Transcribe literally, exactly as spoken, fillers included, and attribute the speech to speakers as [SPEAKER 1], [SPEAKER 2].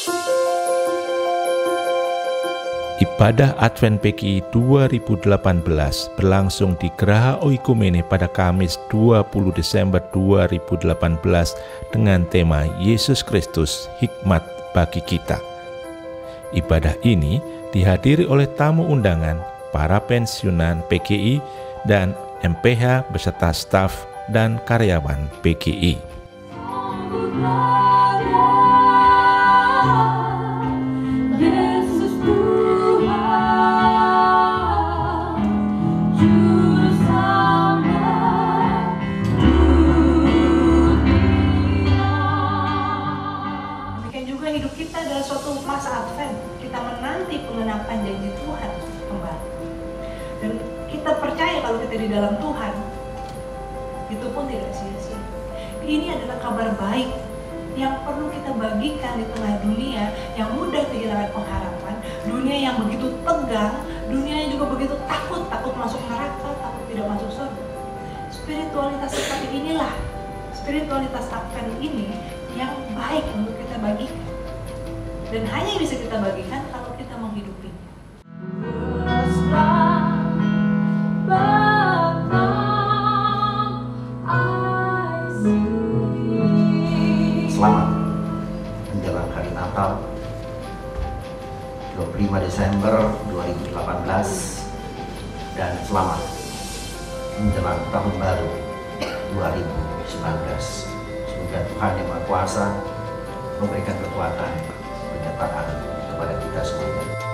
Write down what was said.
[SPEAKER 1] Ibadah Advent P K I dua ribu delapan belas berlangsung di Geraha Oikumene pada Kamis dua puluh Desember dua ribu delapan belas dengan tema Yesus Kristus, Hikmat bagi kita. Ibadah ini dihadiri oleh tamu undangan, para pensiunan P K I, dan M P H beserta staf dan karyawan P K I.
[SPEAKER 2] Hidup kita adalah suatu masa Advent. Kita menanti penggenapan janji Tuhan kembali. Dan kita percaya kalau kita di dalam Tuhan, itu pun tidak sia-sia. Ini adalah kabar baik yang perlu kita bagikan di tengah dunia yang mudah kehilangan pengharapan, dunia yang begitu tegang, dunia yang juga begitu takut, takut masuk neraka, takut tidak masuk surga. Spiritualitas seperti inilah, spiritualitas Advent ini yang baik untuk kita bagikan. Dan hanya bisa kita bagikan kalau kita menghidupinya.
[SPEAKER 3] Selamat menjelang hari Natal dua puluh lima Desember dua ribu delapan belas dan selamat menjelang tahun baru dua ribu sembilan belas. Semoga Tuhan Yang Maha Kuasa memberikan kekuatan, penyertaan kepada kita semua.